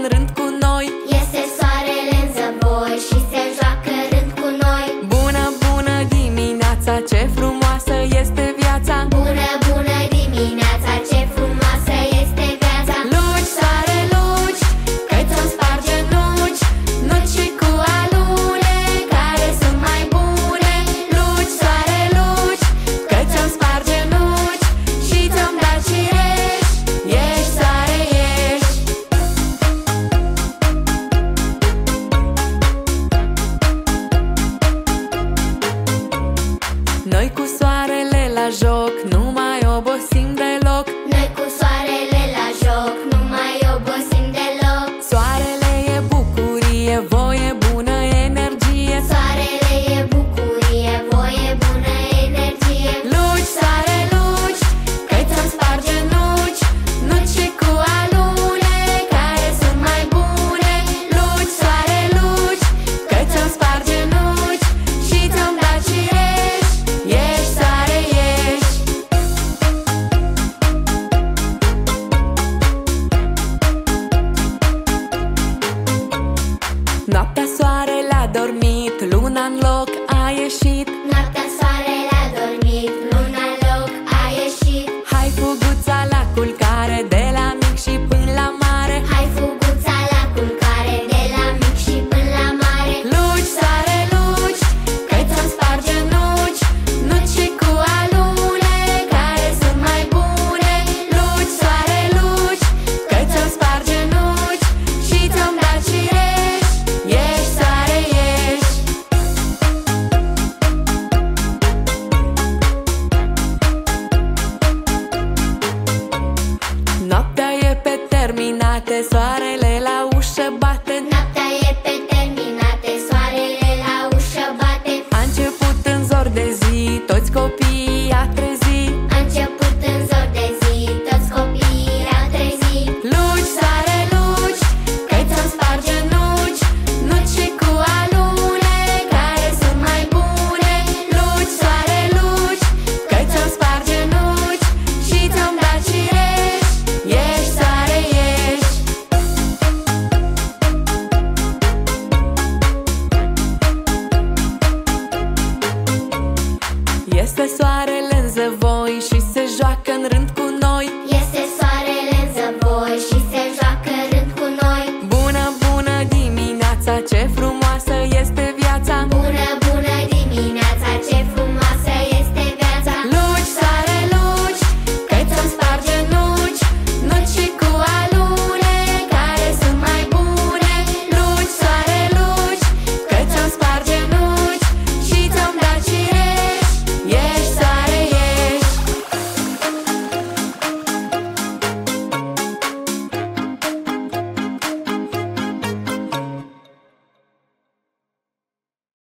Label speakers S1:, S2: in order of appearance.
S1: în rând cu noi.
S2: Iese soarele în zăvor și se joacă rând cu noi.
S1: Bună, bună dimineața, ce frumoasă este viața.
S2: Bună, bună dimineața, ce frumoasă este viața.
S1: Luci, soare, luci, că ți-o sparge nuci, nuci cu alune care sunt mai bune. Luci, soare, luci, că ți-o sparge nuci și ți-o-mi da cireși. Ești, soare, ești. Noi cu soarele la joc nu mai obosim deloc.
S2: Noi cu soarele la joc nu mai obosim deloc.
S1: Soarele e bucurie, voie bună, energie.
S2: Soarele e bucurie, voie bună, energie.
S1: Luci, soare, luci, că ți-o-mi sparge nuci, nuci cu alune care sunt mai bune. Luci, soare, luci, că ți-o-mi sparge nuci și ți-o-mi da cireși. Ești, soare, ești. Noaptea soarele a dormit, luna în loc a ieșit.